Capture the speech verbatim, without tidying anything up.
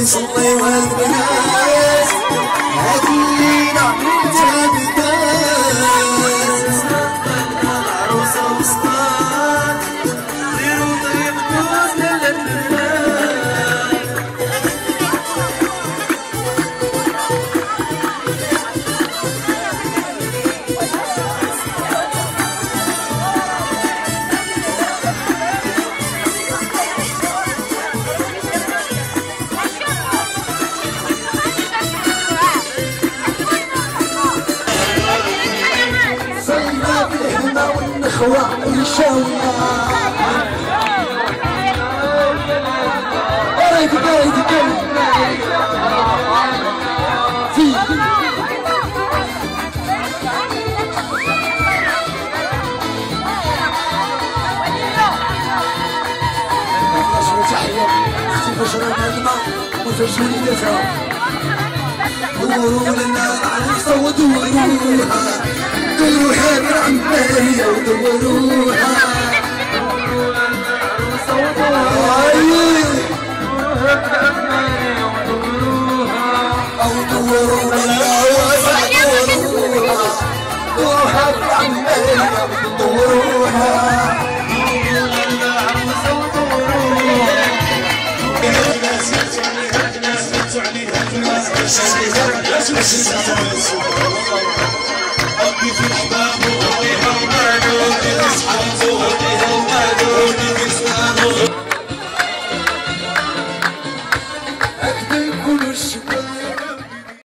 يصلي والبنات هدينا تابدات العروسة وسطات ديروا طريق جوز للبنات والنخوة والشاوية قريت قريت قريت في نشر تحية اختي بشرى الماء وفجر وليدتها دوروا لنا العروسة ودوروها دوروها بالعمارية ودوروها دوروها العروسة ودوروها أو دوروا العروسة ودوروها دوروها بالعمارية ودوروها العروسة ودوروها في الحباب وغنيها ومالو